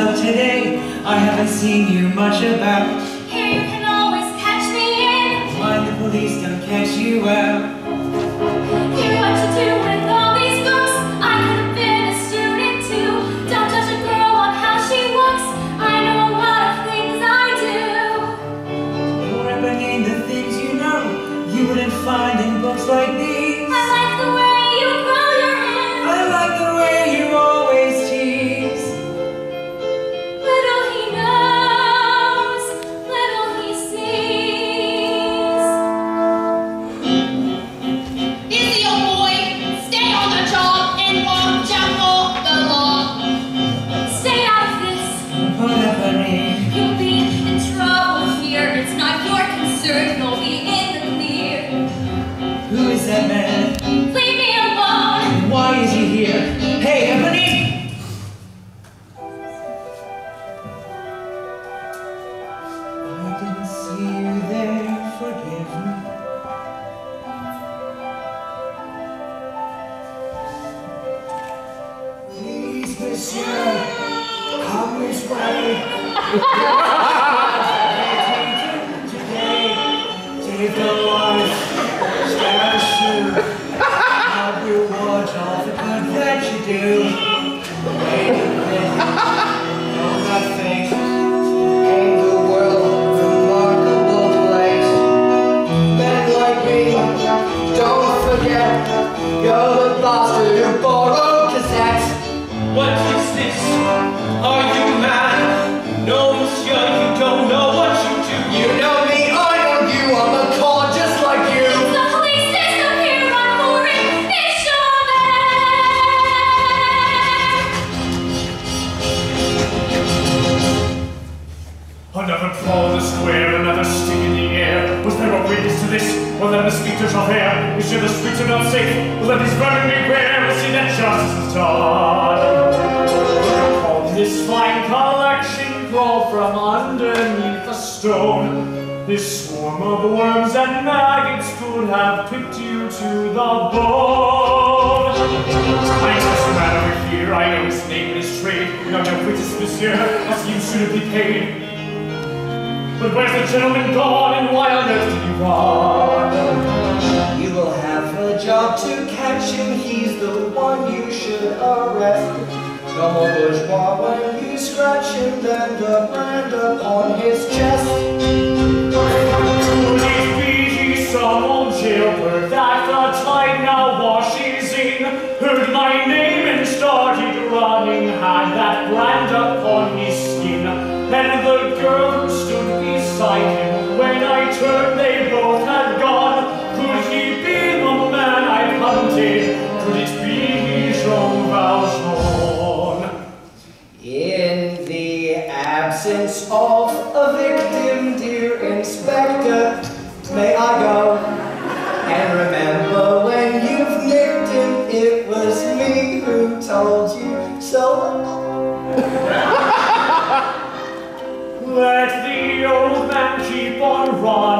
up today. I haven't seen you much about. Here you can always catch me in. Mind the police don't catch you out. Hear what you do with all these books. I could have been a student too. Don't judge a girl on how she looks. I know a lot of things I do. Or beneath the things you know, you wouldn't find in books like these. I like the way you grow your hair. I like the way you always tease. Little he knows, little he sees. Easy, old boy. Stay on the job and watch out for the law. Stay out of this. You'll be in trouble here. It's not your concern. You'll be in the clear. Who is that man? Leave me alone. Why is he here? Hey, Ebony! I didn't see you there, forgive me. Please, monsieur, come this way. Today, take a life, spare a shoe. I will watch all the good that you do. Wait a minute, know nothing. Ain't the world a remarkable place? Men like me, don't forget, you're the bastard who borrowed cassettes. What is this? Are you mad? No, monsieur, you don't know what you do. You know me, I know you, I'm a con just like you. The police system here on boring. It's your bed. Another brawl in the square, another stick in the air. Was there a witness to this? Well, let us speak to Javert. You sure the streets are not safe? Well, let these vermin beware. We'll see that justice is done. All this fine collection crawl from underneath a stone. This swarm of worms and maggots could have picked you to the bone. I know this man over here, I know his name and his trade. We are no witness, monsieur, as you should be paid. But where's the gentleman gone, and why on earth did he run? You will have a job to catch him, he's the one you should arrest. No more bourgeois when you scratch him than the brand upon his chest. Could it be he's some old jailbird that the tide now washes in? Heard my name and started running, had that brand upon his skin. And the girl who stood beside him, when I turned they both had gone. Could he be the man I hunted? Could it be Jean Valjean? In the absence of a victim, dear Inspector, may I go? And remember when you've nicked him, it was me who told you so. Let the old man keep on running.